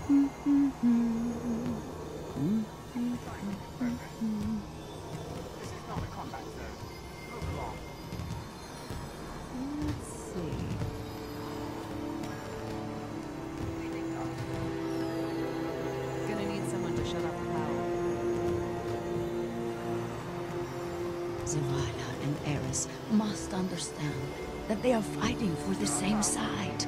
Must understand that they are fighting for the same side.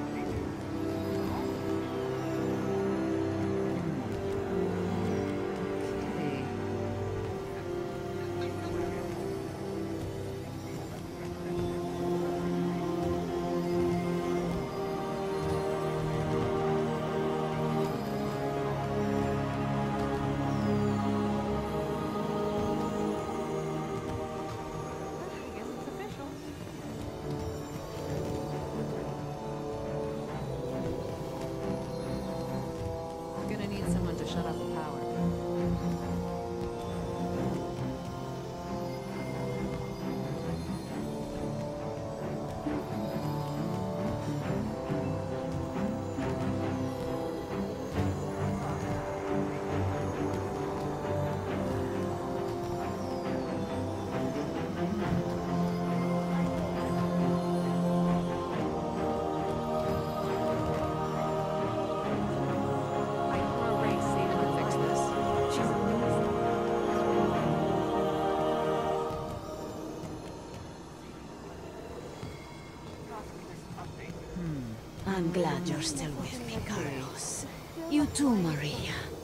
I'm glad you're still with me, Carlos. You too, Maria.